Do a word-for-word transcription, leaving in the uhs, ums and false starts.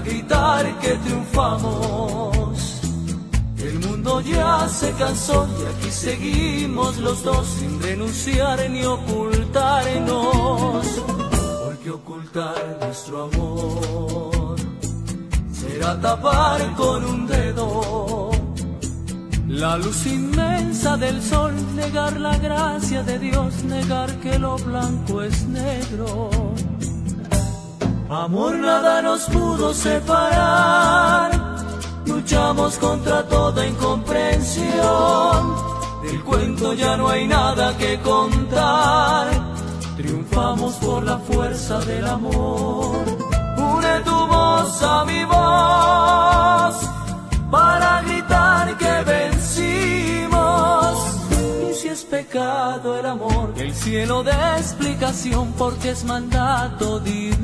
gritar que triunfamos. El mundo ya se cansó y aquí seguimos los dos sin renunciar ni ocultarnos. Porque ocultar nuestro amor será tapar con un dedo la luz inmensa del sol, negar la gracia de Dios, negar que lo blanco es negro. Amor, nada nos pudo separar, luchamos contra toda incomprensión. Del cuento ya no hay nada que contar, triunfamos por la fuerza del amor. Une tu voz a mi voz para gritar que vencimos. Y si es pecado el amor, el cielo dé explicación, porque es mandato divino.